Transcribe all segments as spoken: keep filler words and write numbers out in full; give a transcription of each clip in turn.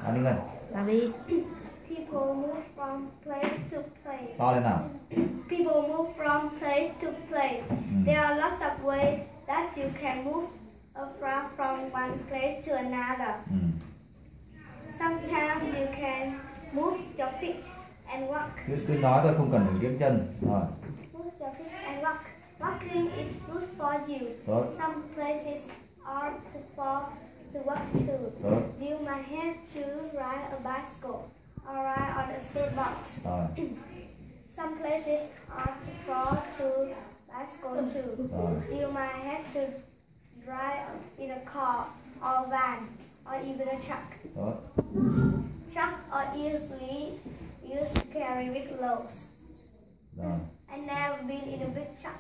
Làm đi Ngân. Làm đi. People move from place to place. To lên nào. People move from place to place. Mm. There are lots of ways that you can move from from one place to another. Mm. Sometimes you can move your feet and walk. Cứ, cứ nói thôi, không cần phải kiếm chân. Rồi. Move your feet and walk. Walking is good for you. Tốt. Some places are too far to walk to. Tốt. You might have to ride a bicycle or ride on a skateboard. Rồi. Some places are too far to bicycle too. Rồi. You might have to drive in a car or van or even a truck. Tốt. Trucks are easily used to carry big loads. Rồi. I never been in a big truck.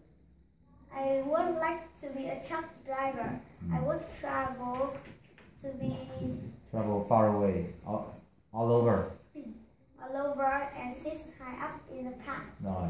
I would like to be a truck driver. I would travel to be Travel far away, all, all over. all over and sit high up in a car. Rồi.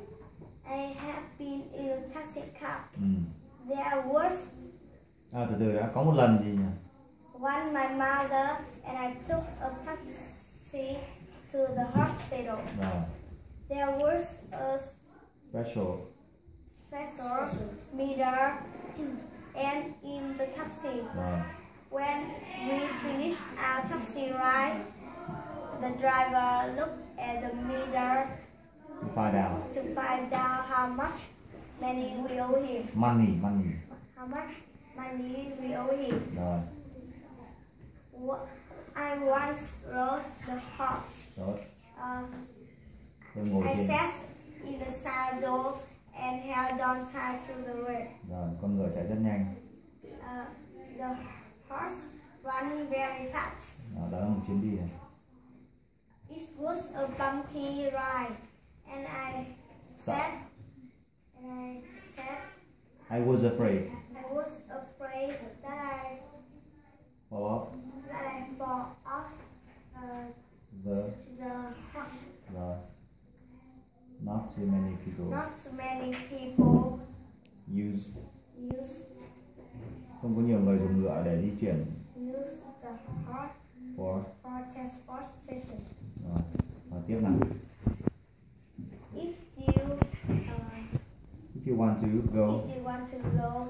I have been in a taxi cab. Ừ. There was À, từ từ đã, có một lần gì nhỉ? one my mother and I took a taxi to the hospital. Rồi. There was a Special. special meter and in the taxi. Rồi. When we finished our taxi ride, the driver looked at the meter Find out. to find out how much money we owe him. Money, money. How much money we owe him. Rồi. Wha- I once rode the horse. Tốt. Uh, Tôi ngồi I trên. sat in the saddle and held on tight to the rear. Rồi, con ngựa chạy rất nhanh. Uh, the horse ran very fast. Đó, đó là một chuyến đi này. It was a bumpy ride, and I said, and I said, I was afraid. I was afraid that I Fall off that I fall off uh, the. the horse. Rồi. Not too many people Not too many people use. use Không có nhiều người dùng ngựa để di chuyển. use the horse For. for transportation. Rồi. Và tiếp nào. If you uh, If you want to go if you want to go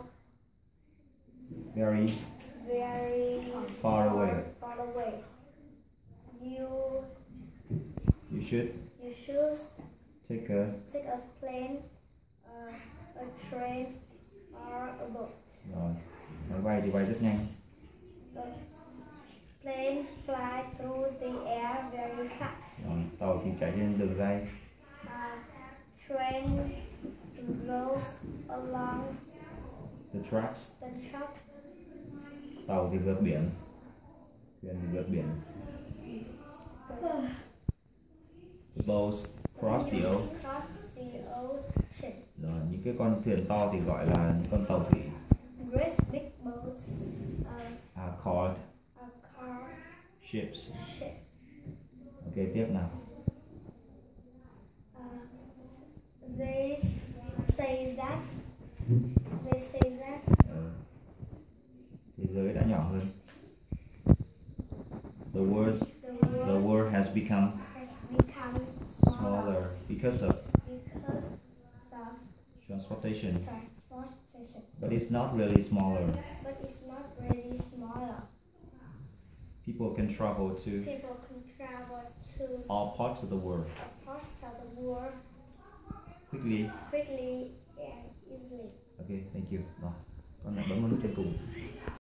very very Far away. far away, you you should you should take a. take a plane, uh, a train, or a boat. Rồi. Máy bay thì bay rất nhanh. The plane fly through the air very fast. Rồi. Tàu thì chạy trên đường ray. Uh, train goes along The tracks. the track. Tàu thì vượt biển. Thuyền thì vượt biển. The boats cross the o. Cross the ocean. Rồi, những cái con thuyền to thì gọi là những con tàu thủy. Great big boats uh, Are called are called ships. ship. Ok, tiếp nào. Uh, they say that they say that Ờ. Thế giới đã nhỏ hơn. The world, the the world world has become has become smaller smaller because of because of transportation. transportation, But it's not really smaller. but it's not really smaller. People can travel to People can travel to all parts of the world parts of the world quickly. quickly and easily. Ok, thank you. Rồi, con lại bấm vào nút trên cùng.